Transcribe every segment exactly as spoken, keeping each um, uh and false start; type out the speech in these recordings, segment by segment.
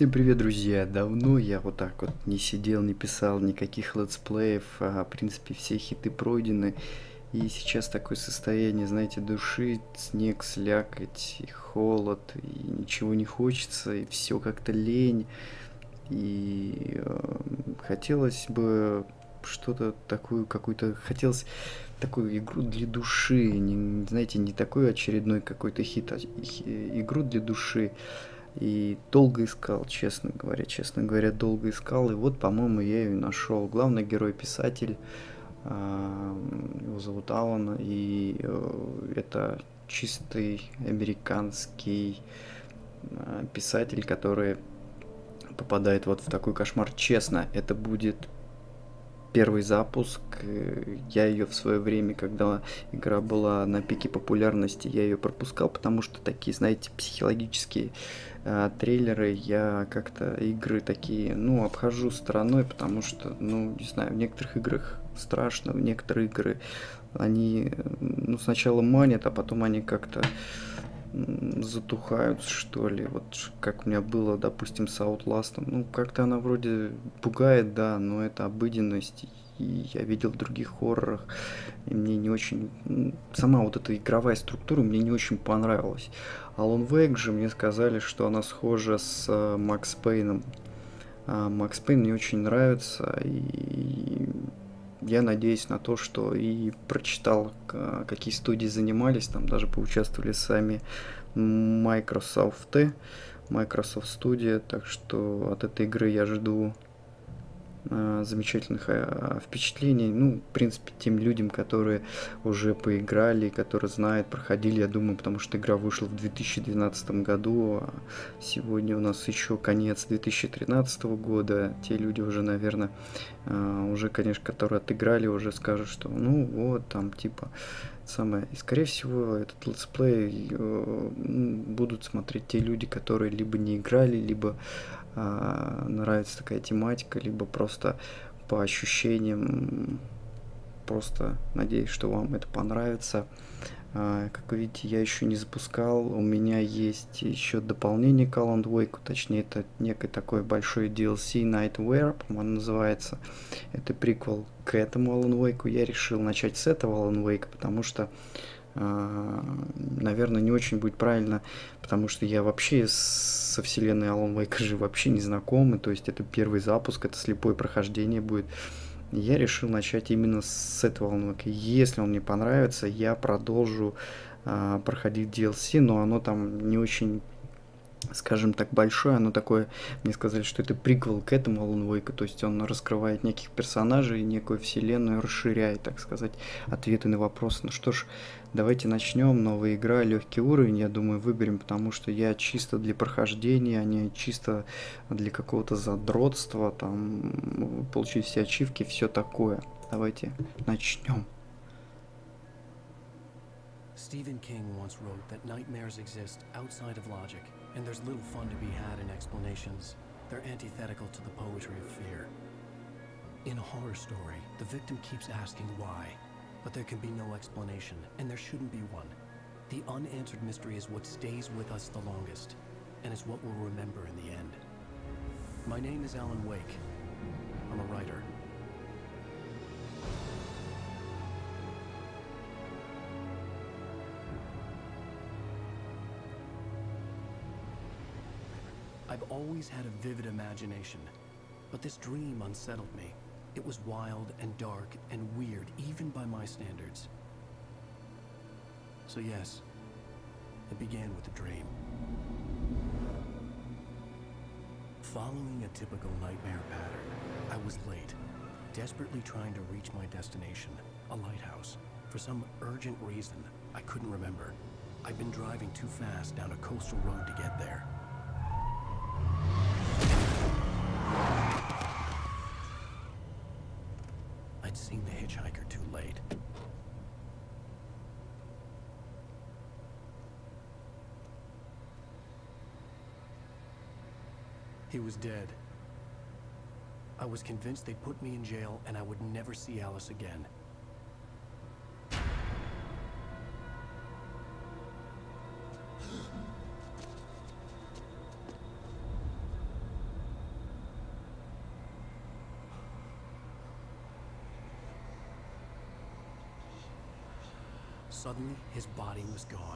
Всем привет, друзья! Давно я вот так вот не сидел, не писал никаких летсплеев, а, в принципе, все хиты пройдены. И сейчас такое состояние, знаете, души, снег, слякоть, и холод, и ничего не хочется, и все как-то лень. И э, хотелось бы что-то такую, какую-то, хотелось такую игру для души, не, знаете, не такой очередной какой-то хит, а хи- игру для души. И долго искал, честно говоря, честно говоря, долго искал, и вот, по-моему, я ее нашел. Главный герой писатель, а, его зовут Алан, и э, это чистый американский а, писатель, который попадает вот в такой кошмар. Честно, это будет первый запуск. э, Я ее в свое время, когда игра была на пике популярности, я ее пропускал, потому что такие, знаете, психологические э, трейлеры, я как-то игры такие, ну, обхожу стороной, потому что, ну, не знаю, в некоторых играх страшно, в некоторые игры они, э, ну, сначала манят, а потом они как-то м, затухают, что ли. Вот ш- как у меня было, допустим, с Outlast. Ну, как-то она вроде пугает, да, но это обыденность. И я видел в других хоррорах, и мне не очень... м, Сама вот эта игровая структура мне не очень понравилась. Alan Wake же мне сказали, что она схожа с э, Макс Пейном. А Макс Пейн мне очень нравится, и я надеюсь на то, что и прочитал, к- какие студии занимались, там даже поучаствовали сами Microsoft, Microsoft Studio, так что от этой игры я жду а, замечательных а, впечатлений. Ну, в принципе, тем людям, которые уже поиграли, которые знают, проходили, я думаю, потому что игра вышла в две тысячи двенадцатом году, а сегодня у нас еще конец две тысячи тринадцатого года. Те люди уже, наверное, а, уже, конечно, которые отыграли, уже скажут, что ну вот, там, типа, самое. И, скорее всего, этот летсплей э, будут смотреть те люди, которые либо не играли, либо а, нравится такая тематика, либо просто по ощущениям, просто надеюсь, что вам это понравится. А, как вы видите, я еще не запускал, у меня есть еще дополнение к Alan Wake, точнее это некое такое большое ди эл си Nightmare, по-моему, называется. Это приквел к этому Alan Wake, я решил начать с этого Alan Wake, потому что а, наверное, не очень будет правильно, потому что я вообще со вселенной Alan Wake же вообще не знаком, и то есть это первый запуск, это слепое прохождение будет. И я решил начать именно с этого Alan Wake. Если он мне понравится, я продолжу а, проходить ди эл си, но оно там не очень, скажем так, большое, оно такое, мне сказали, что это приквел к этому Alan Wake, то есть он раскрывает неких персонажей, некую вселенную, расширяет, так сказать, ответы на вопросы. Ну что ж, давайте начнем. Новая игра, легкий уровень, я думаю, выберем, потому что я чисто для прохождения, а не чисто для какого-то задротства, там, получить все ачивки, все такое. Давайте начнем. Stephen King once wrote that nightmares exist outside of logic, and there's little fun to be had in explanations. They're antithetical to the poetry of fear. In a horror story, the victim keeps asking why, but there can be no explanation, and there shouldn't be one. The unanswered mystery is what stays with us the longest, and is what we'll remember in the end. My name is Alan Wake. I'm a writer. I've always had a vivid imagination, but this dream unsettled me. It was wild and dark and weird, even by my standards. So yes, it began with a dream. Following a typical nightmare pattern, I was late, desperately trying to reach my destination, a lighthouse. For some urgent reason, I couldn't remember. I'd been driving too fast down a coastal road to get there. I'd seen the hitchhiker too late. He was dead. I was convinced they'd put me in jail and I would never see Alice again. suddenly his body was gone.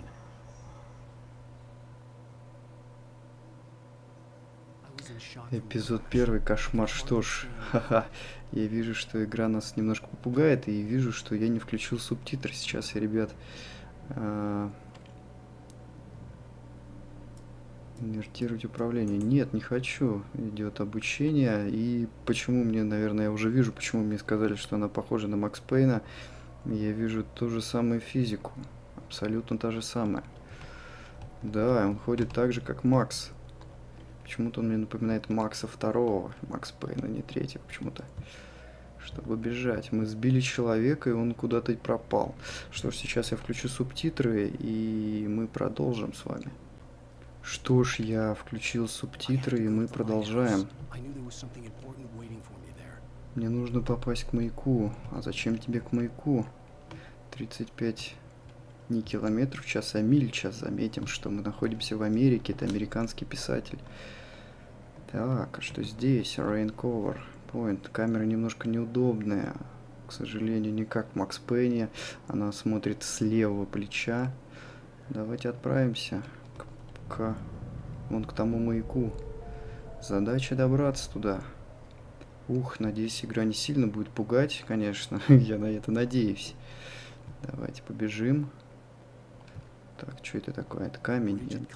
Эпизод первый, кошмар. Что ж, ха-ха, я вижу, что игра нас немножко попугает, и вижу, что я не включил субтитры сейчас, ребят. А... Инвертировать управление. Нет, не хочу. Идет обучение, и почему мне, наверное, я уже вижу, почему мне сказали, что она похожа на Макс Пейна. Я вижу ту же самую физику. Абсолютно та же самая. Да, он ходит так же, как Макс. Почему-то он мне напоминает Макса второго, Макс Пейна, не третьего почему-то. Чтобы бежать. Мы сбили человека, и он куда-то пропал. Что ж, сейчас я включу субтитры, и мы продолжим с вами. Что ж, я включил субтитры, и мы продолжаем. Мне нужно попасть к маяку. А зачем тебе к маяку? тридцать пять не километров в час, а миль в час. Заметим, что мы находимся в Америке. Это американский писатель. Так, а что здесь? Rain Cover Point. Камера немножко неудобная. К сожалению, не как в Макс Пейне. Она смотрит с левого плеча. Давайте отправимся к, к, вон к тому маяку. Задача добраться туда. Ух, надеюсь, игра не сильно будет пугать, конечно. Я на это надеюсь. Давайте побежим. Так, что это такое? Это камень. Я...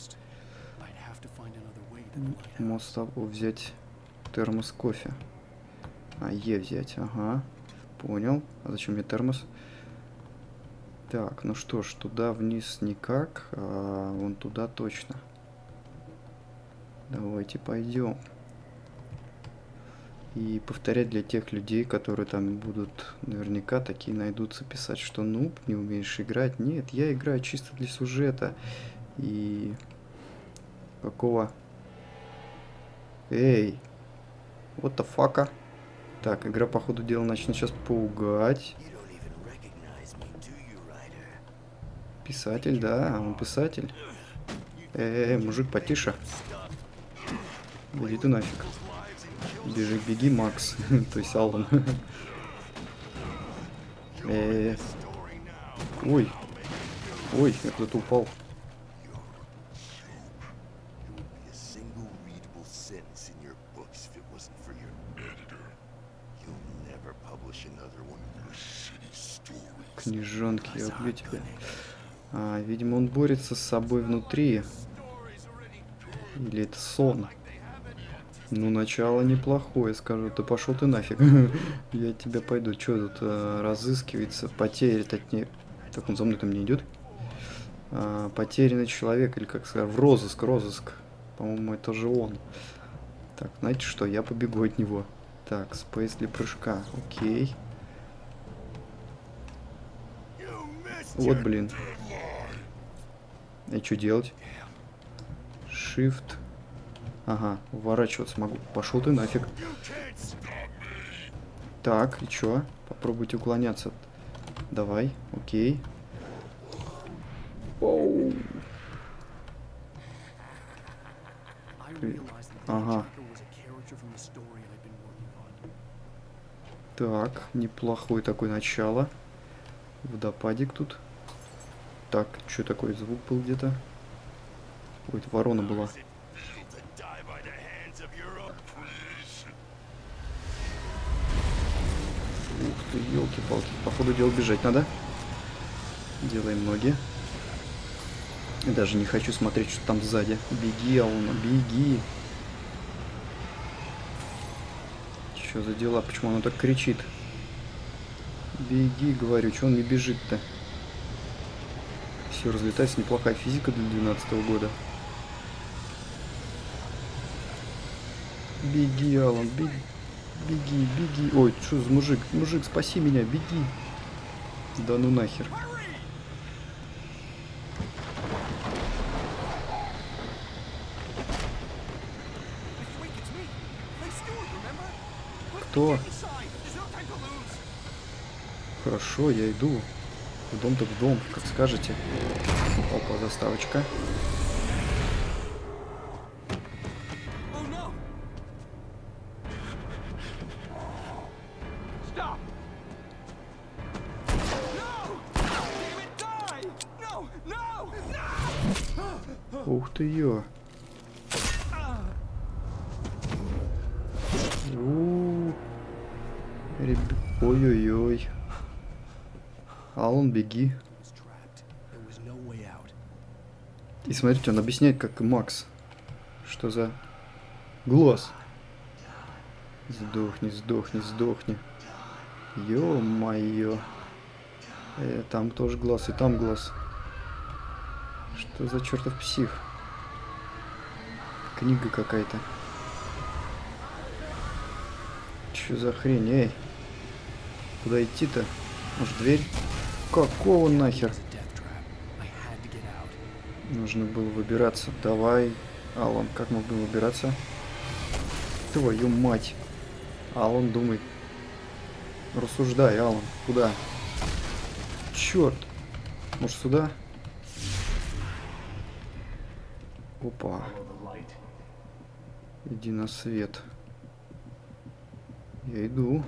Мост взять термос кофе. А, Е взять, ага. Понял. А зачем мне термос? Так, ну что ж, туда вниз никак, а вон туда точно. Давайте пойдем. И повторять для тех людей, которые там будут, наверняка такие найдутся, писать, что нуб, не умеешь играть. Нет, я играю чисто для сюжета. И какого... Эй, what the fuck? Так, игра, по ходу дела, начнет сейчас пугать. Писатель, да, он писатель. Эй, мужик, потише. Иди ты нафиг. Бежи, беги, Макс. То есть Аллан. Эй. Ой. Ой, я кто-то упал. Книжонки, я убью тебя. А, видимо, он борется с собой внутри. Или это сон? Ну, начало неплохое, скажу. Да пошел ты нафиг. Я тебя пойду. Что тут а, разыскивается? Потери, точнее. Так, он за мной там не идет. А, потерянный человек, или как сказать, в розыск, розыск. По-моему, это же он. Так, знаете что? Я побегу от него. Так, спейс для прыжка. Окей. Вот, блин. И что делать? Shift. Ага, уворачиваться могу. Пошел ты нафиг. Так, и чё? Попробуйте уклоняться. Давай, окей. Оу. Ага. Так, неплохое такое начало. Водопадик тут. Так, что такое? Звук был где-то. Ой, это ворона была. Ух ты, елки-палки. Походу дела бежать надо. Делаем ноги. Даже не хочу смотреть, что там сзади. Беги, Алуна, беги. Что за дела? Почему она так кричит? Беги, говорю, что он не бежит-то? Все разлетается, неплохая физика для двенадцатого года. Беги, Алан, беги, беги, беги. Ой, что за мужик? Мужик, спаси меня, беги. Да ну нахер. Кто? Хорошо, я иду. В дом-то в дом, как скажете. Опа, заставочка. Ух ты ё. У-у-у. Реб... Ой-ой-ой. Алан, беги. И смотрите, он объясняет, как и Макс. Что за... Глаз. Сдохни, сдохни, сдохни. Ё-моё. Э, там тоже глаз, и там глаз. Что за чертов псих? Книга какая-то. Чё за хрень, эй? Куда идти-то? Может, дверь? Какого нахер? Нужно было выбираться. Давай, Алан, как мы будем выбираться? Твою мать. Алан, думай. Рассуждай, Алан. Куда? Черт. Может, сюда? Опа. Иди на свет. Я иду.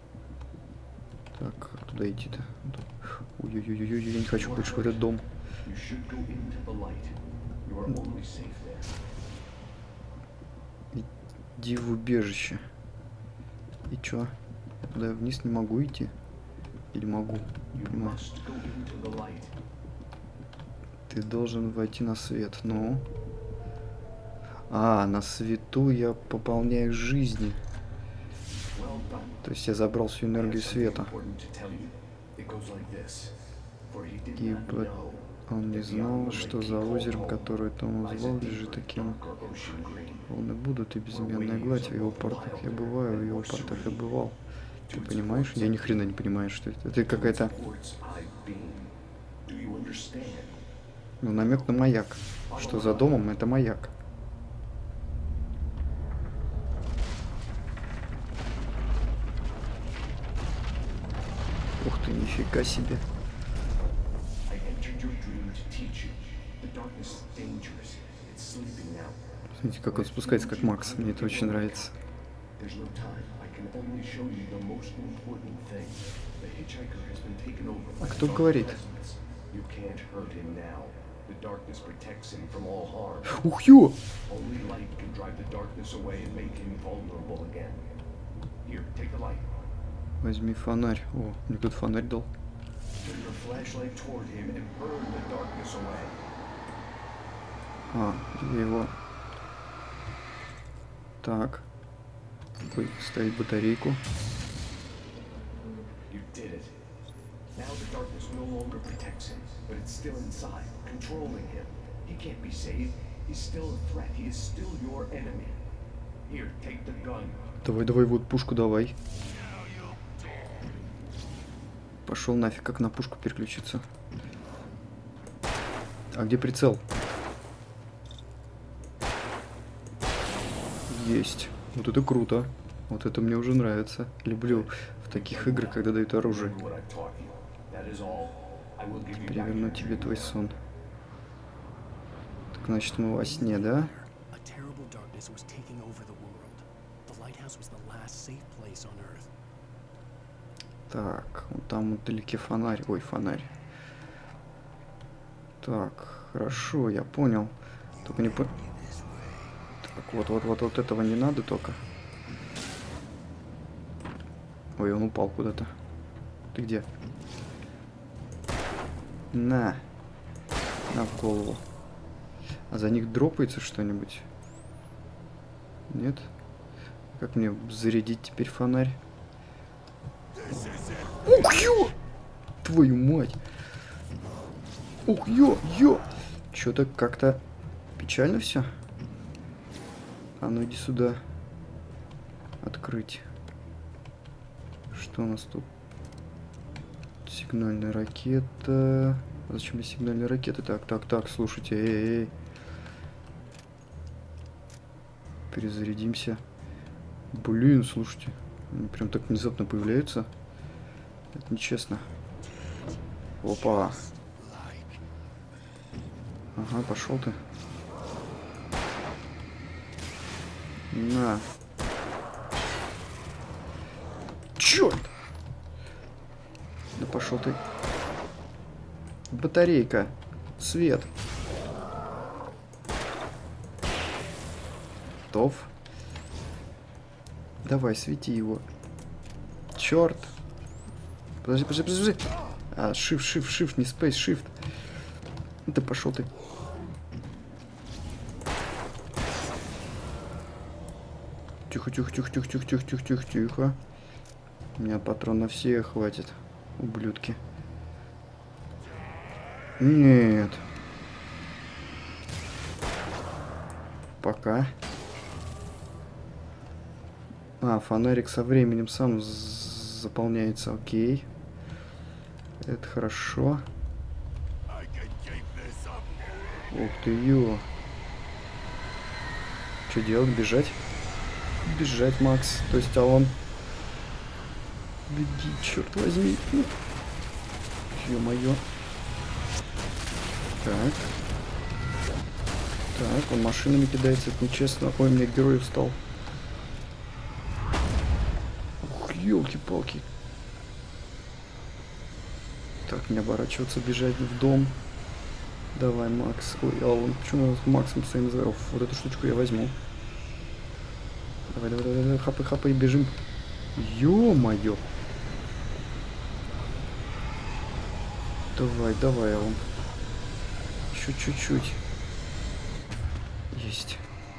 Так, куда идти-то? Ой-ой-ой, я не хочу больше в этот дом. Иди в убежище. И чё? Я туда вниз не могу идти? Или могу? Не понимаю. Ты должен войти на свет. Ну? А, на свету я пополняю жизни. То есть я забрал всю энергию света. Ибо он не знал, что за озером, которое Том назвал, лежит океан. Волны будут и безымянная гладь. В его портах я бываю, в его портах я бывал. Ты понимаешь? Я ни хрена не понимаю, что это. Это какая-то... Ну, намек на маяк. Что за домом это маяк. Ух ты, нифига себе. Смотрите, как он спускается, как Макс. Мне это очень нравится. А кто говорит? Ух ё! Возьми фонарь. О, мне тут фонарь дал. А, его... Так. Ой, ставить батарейку. Давай, давай, вот пушку давай. Пошел нафиг, как на пушку переключиться. А где прицел? Есть. Вот это круто. Вот это мне уже нравится. Люблю в таких играх, когда дают оружие. Переверну тебе твой сон. Так, значит, мы во сне, да? Так, вот там вот вдалеке фонарь. Ой, фонарь. Так, хорошо, я понял. Только не по... Так, вот, вот, вот, вот этого не надо только. Ой, он упал куда-то. Ты где? На. На в голову. А за них дропается что-нибудь? Нет? Как мне зарядить теперь фонарь? Ух, ё! Твою мать! Ух, ё, ё! Чё-то как-то печально все. А ну иди сюда. Открыть. Что у нас тут? Сигнальная ракета. А зачем мне сигнальная ракета? Так, так, так, слушайте, эй, эй. Перезарядимся. Блин, слушайте. Они прям так внезапно появляются. Это нечестно. Опа. Ага, пошел ты. На. Черт! Да пошел ты. Батарейка. Свет. Готов. Давай, свети его. Черт. Подожди, подожди, подожди. А, shift, shift, shift, не space, shift. Ну ты пошел ты. Тихо, тихо, тихо, тихо, тихо, тихо, тихо, тихо, тихо. У меня патрон на всех хватит. Ублюдки. Нет. Пока. А, фонарик со временем сам заполняется. Окей. Это хорошо. Ух ты, ё. Что делать? Бежать? Бежать, Макс. То есть, а он... Беги, черт возьми. Ё-моё. Так. Так, он машинами кидается, это нечестно. Ой, мне герой встал. Ух, ёлки-палки. Так, не оборачиваться, бежать в дом. Давай, Макс. Ой, а он почему Максом своим здоров? Вот эту штучку я возьму. Давай, давай, давай, давай, хапай, хапай, бежим. Ё-моё. Давай, давай, он. Еще чуть-чуть. Есть.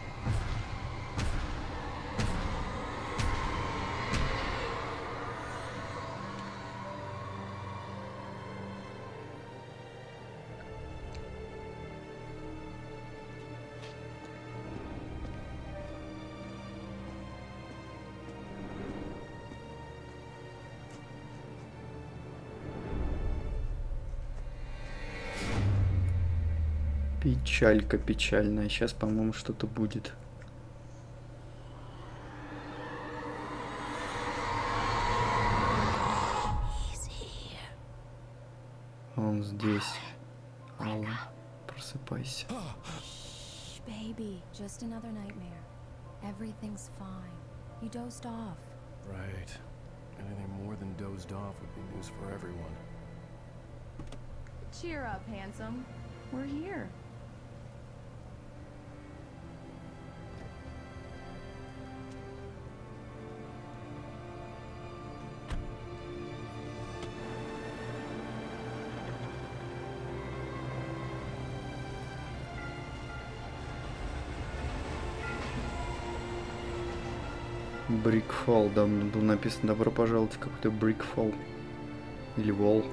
Печалька печальная. Сейчас, по-моему, что-то будет. Он здесь. Алла, просыпайся. Baby, just another nightmare. Everything's fine. You dozed off. Right. Anything more than dozed off would be news for everyone. Cheer up, handsome. We're here. Брикфолл, да, было написано добро пожаловать в какой-то Брикфолл. Или Волл.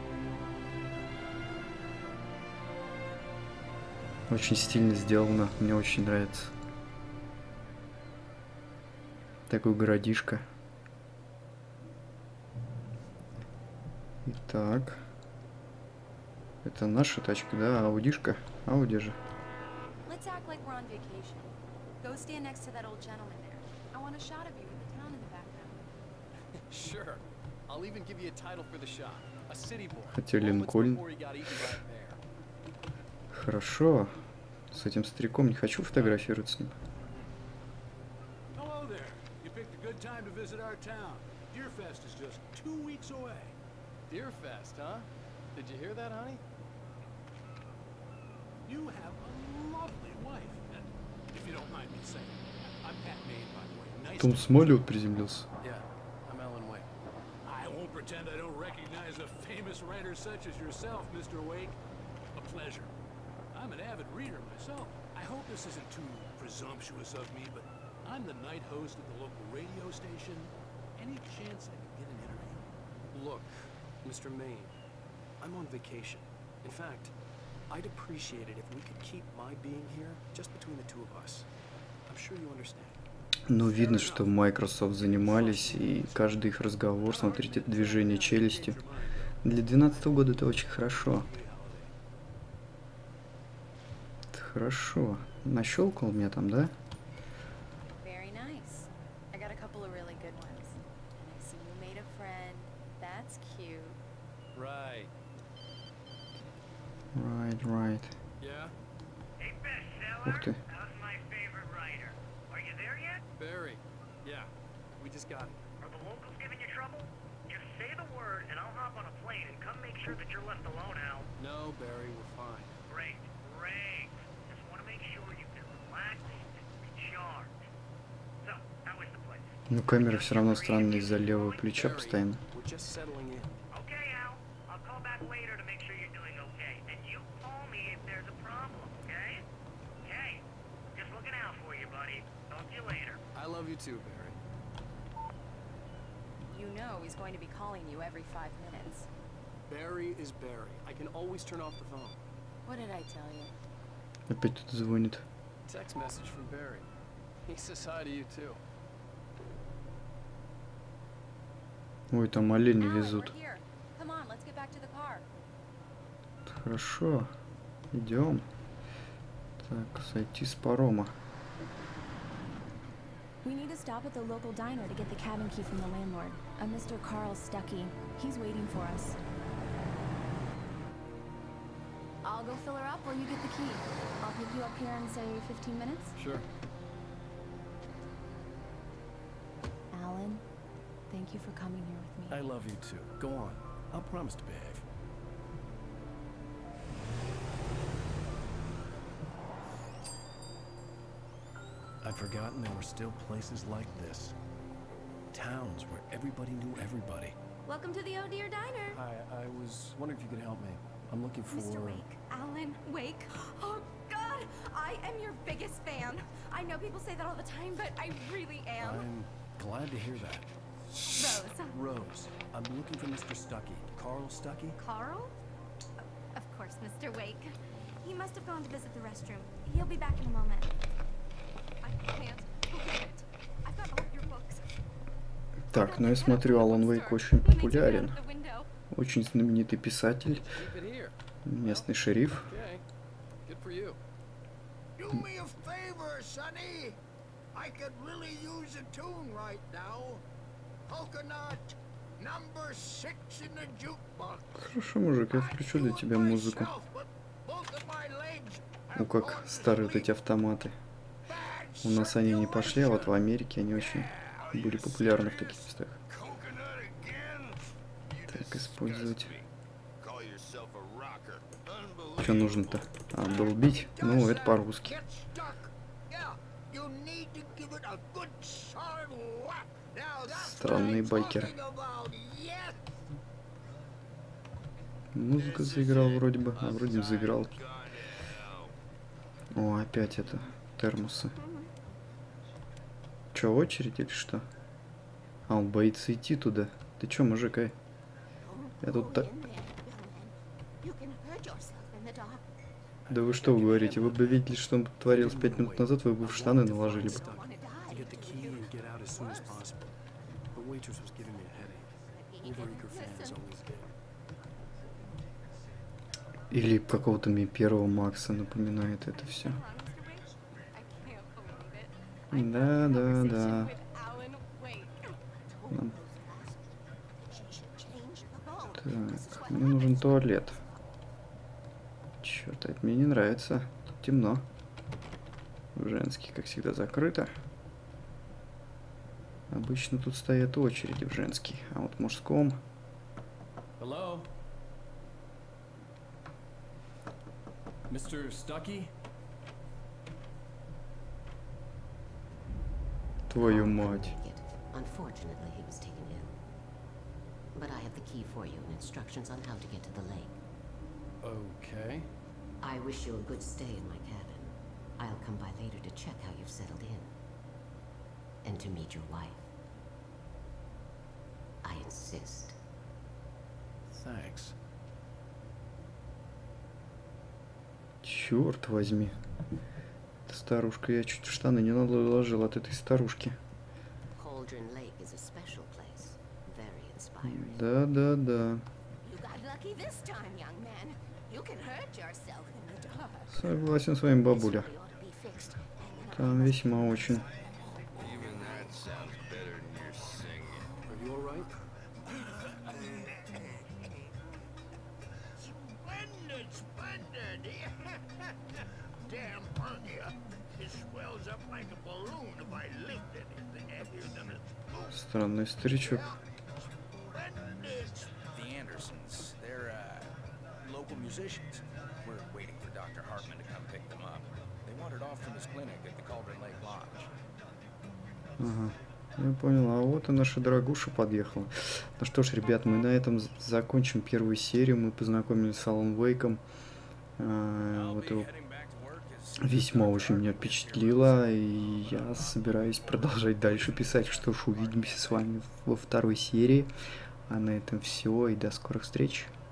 Очень стильно сделано, мне очень нравится. Такой городишко. Итак. Это наша тачка, да, аудишка. Ауди же. Let's act like we're on vacation. Go stand next to that old gentleman there. I want a shot of you with the town in the background. Sure. I'll even give you a title for the shot. A city boy. Хотя Линкольн. Хорошо. С этим стариком не хочу фотографироваться с ним. Hello there. You picked a good time to visit our town. Deerfest is just two weeks away. Deerfest, huh? Did you hear that, honey? You have a lovely wife, and if you don't mind me saying, I'm Pat Maine, by the way. Nice Там to самолет приземлился. Yeah, I'm Alan Wake. I won't pretend I don't recognize a famous writer such as yourself, Mister Wake. A pleasure. I'm an avid reader myself. I hope this isn't too presumptuous of me, but I'm the night host at the local radio station. Any chance I could get an interview? Look, Mister Maine, I'm on vacation. In fact, I'd appreciate it if we could keep my being here just between the two of us. I'm sure you understand. Ну, видно, что Microsoft занимались, и каждый их разговор, смотрите, это движение челюстью. Для две тысячи двенадцатого года это очень хорошо. Это хорошо. Нащелкал меня там, да? Very nice. I got a couple of really good ones. And I see you made a friend. That's cute. Right. Right, right. Yeah? Hey, bestseller. Ух ты. How's my favorite writer? Are you there yet? Barry. Yeah. We just got it. Are the locals giving you trouble? Just say the word, and I'll hop on a plane and come make sure that you're left alone, Al. No, Barry, we're fine. Great, great. Just want to make sure you can relax and recharge. Ну, камера все равно странная из-за левого плеча постоянно. We're just settling in. Okay, Al. I'll call back later to make sure you're doing okay. And you call me if there's a problem, okay? Okay. Just looking out for you, buddy. Talk to you later. I love you too, Barry. You know he's going to be calling you every five minutes. Barry is Barry. I can always turn off the phone. What did I tell you? Опять тут звонит. Text message from Barry. He says hi to you too. Ой, там оленей Alan, везут. we're here. Come on, let's get back to the car. Хорошо. Идем. Так, сойти с парома. We need to stop at the local diner to get the cabin key from the landlord, a Mister Carl Stuckey. He's waiting for us. I'll go fill her up while you get the key. I'll pick you up here in, say, fifteen minutes. Sure. Alan, thank you for coming here with me. I love you too. Go on. I'll promise to behave. I'd forgotten there were still places like this. Towns where everybody knew everybody. Welcome to the Oh Dear Diner. Hi, I was wondering if you could help me. I'm looking for... Mister Wake. Alan Wake. Oh, God! I am your biggest fan. I know people say that all the time, but I really am. I'm glad to hear that. Rose. Rose, I'm looking for Mister Stuckey. Carl Stuckey? Carl? Oh, of course, Mister Wake. He must have gone to visit the restroom. He'll be back in a moment. I can't believe it. I've got all your books. Так, ну я смотрю, Алан Вейк очень популярен. Очень знаменитый писатель. Keep it here. Местный шериф. Okay. Good for you. Do me a favor, Sonny. I could really use a tune right now. Coconut, number six in the jukebox. Хорошо, мужик, я включу для тебя музыку. Ну как старые вот эти автоматы. У нас они не пошли, а вот в Америке они очень были популярны в таких местах. Так, использовать. Что нужно-то? А, долбить? Ну, это по-русски. Странные байкеры. Музыка заиграл вроде бы, а вроде не заиграл. О, опять это, термосы. Че, очередь или что? А, он боится идти туда. Ты че, мужик, эй? Я тут так... Да вы что вы говорите? Вы бы видели, что он творился пять минут назад, вы бы в штаны наложили бы. Или какого-то мне первого Макса напоминает это все. Да, да, да. Нам... Так, мне нужен туалет. Черт, это мне не нравится. Тут темно. Женский, как всегда, закрыто. Обычно тут стоят очереди в женский, а вот в мужском... Hello? Mister Stuckey? Твою мать. Unfortunately, he was taken ill. But I have the key for you and instructions on how to get to the lake. Okay. I wish you a good stay in my cabin. I'll come by later to check how you've settled in. And to meet your wife. I insist. Thanks. Черт возьми. Эта старушка, я чуть в штаны не наложил от этой старушки. Cauldron Lake is a special place. Very inspiring. Да, да, да. You got lucky this time, young man. You can hurt yourself in the dark. Согласен с вами, бабуля. Там весьма очень. Are you alright? Splendid, splendid. Damn hernia. It swells up like a balloon if I lift it. It's heavier than a spoon. Странный старичок. The Andersons, they're uh, local musicians. We're waiting for Doctor Hartman to come pick them up. They wandered off from his clinic at the Cauldron Lake Lodge. Ага. Я понял, а вот и наша дорогуша подъехала. Ну что ж, ребят, мы на этом закончим первую серию. Мы познакомились с Алан Уэйком. А, вот его весьма очень меня впечатлило, и я собираюсь продолжать дальше писать. Что ж, увидимся с вами во второй серии. А на этом все, и до скорых встреч.